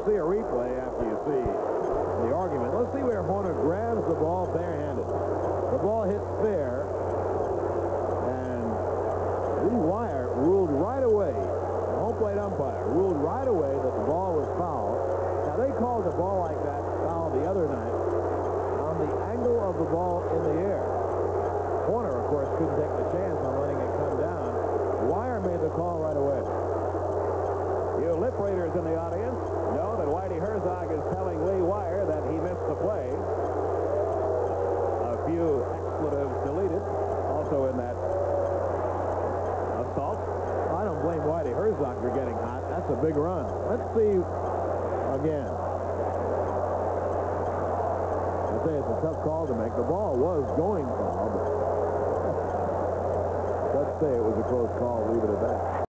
see a replay after you see the argument. Let's see where Horner grabs the ball barehanded. The ball hits fair, and Lee Wire ruled right away, the home plate umpire ruled right away that the ball was foul. Now, they called a ball like that foul the other night on the angle of the ball in the air. Horner, of course, couldn't take the chance on letting it come down. Wire made the call right away. You lip readers in the audience know that Whitey Herzog is telling Lee Wire that he missed the play. A few expletives deleted also in that assault. I don't blame Whitey Herzog for getting hot. That's a big run. Let's see again. I say it's a tough call to make. The ball was going foul, but let's say it was a close call. Leave it at that.